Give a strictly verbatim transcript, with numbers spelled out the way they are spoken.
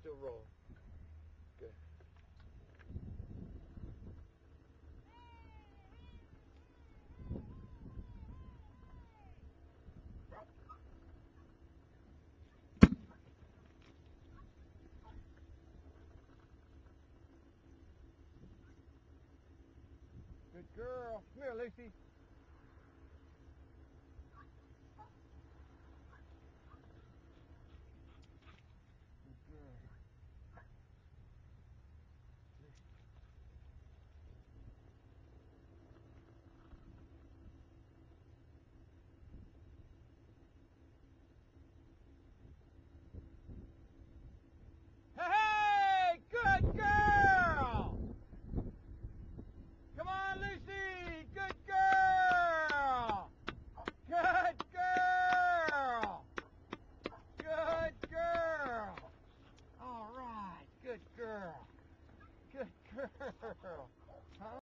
still rolling. Good. Good girl. Come here, Lucy. Good girl. Hey, good girl. Come on, Lucy. Good girl. Good girl. Good girl. All right. Good girl. Good girl. Huh?